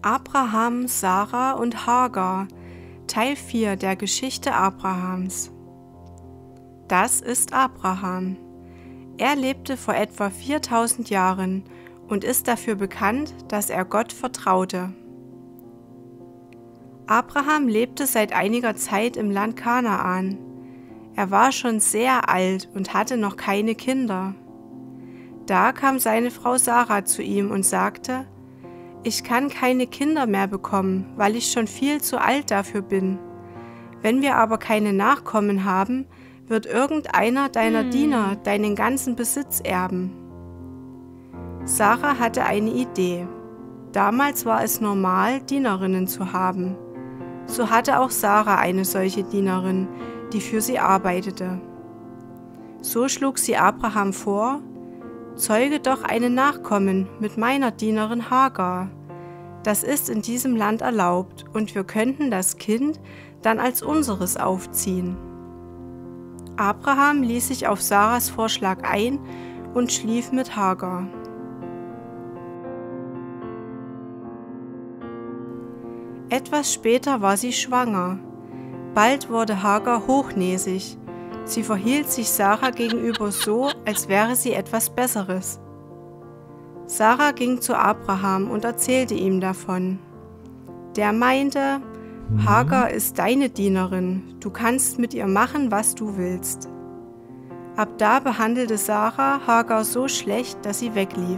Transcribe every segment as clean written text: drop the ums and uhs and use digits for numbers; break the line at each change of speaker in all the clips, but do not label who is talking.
Abraham, Sarah und Hagar, Teil 4 der Geschichte Abrahams. Das ist Abraham. Er lebte vor etwa 4000 Jahren und ist dafür bekannt, dass er Gott vertraute. Abraham lebte seit einiger Zeit im Land Kanaan. Er war schon sehr alt und hatte noch keine Kinder. Da kam seine Frau Sarah zu ihm und sagte: Ich kann keine Kinder mehr bekommen, weil ich schon viel zu alt dafür bin. Wenn wir aber keine Nachkommen haben, wird irgendeiner deiner Diener deinen ganzen Besitz erben. Sarah hatte eine Idee. Damals war es normal, Dienerinnen zu haben. So hatte auch Sarah eine solche Dienerin, die für sie arbeitete. So schlug sie Abraham vor: Zeuge doch einen Nachkommen mit meiner Dienerin Hagar. Das ist in diesem Land erlaubt und wir könnten das Kind dann als unseres aufziehen. Abraham ließ sich auf Sarahs Vorschlag ein und schlief mit Hagar. Etwas später war sie schwanger. Bald wurde Hagar hochnäsig. Sie verhielt sich Sarah gegenüber so, als wäre sie etwas Besseres. Sarah ging zu Abraham und erzählte ihm davon. Der meinte: Hagar ist deine Dienerin, du kannst mit ihr machen, was du willst. Ab da behandelte Sarah Hagar so schlecht, dass sie weglief.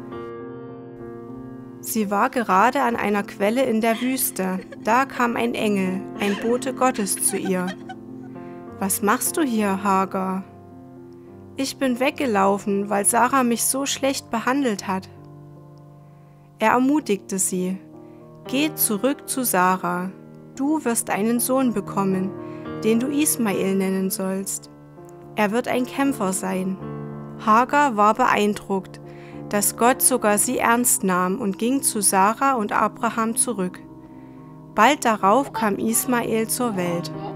Sie war gerade an einer Quelle in der Wüste. Da kam ein Engel, ein Bote Gottes, zu ihr. Was machst du hier, Hagar? Ich bin weggelaufen, weil Sarah mich so schlecht behandelt hat. Er ermutigte sie: Geh zurück zu Sarah. Du wirst einen Sohn bekommen, den du Ismael nennen sollst. Er wird ein Kämpfer sein. Hagar war beeindruckt, dass Gott sogar sie ernst nahm und ging zu Sarah und Abraham zurück. Bald darauf kam Ismael zur Welt.